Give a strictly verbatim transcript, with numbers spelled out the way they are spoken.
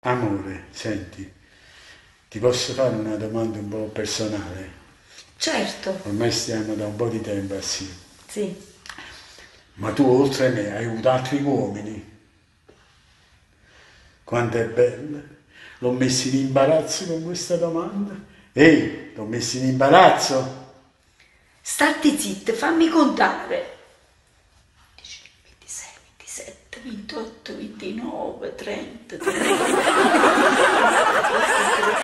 Amore, senti, ti posso fare una domanda un po' personale? Certo, Ormai stiamo da un po' di tempo assieme. sì. Ma tu oltre a me hai avuto altri uomini? Quanto è bella! L'ho messo in imbarazzo con questa domanda. Ehi, l'ho messo in imbarazzo? Statti zitta, fammi contare. ventisei, ventisette, ventotto, ventinove, trenta, trenta.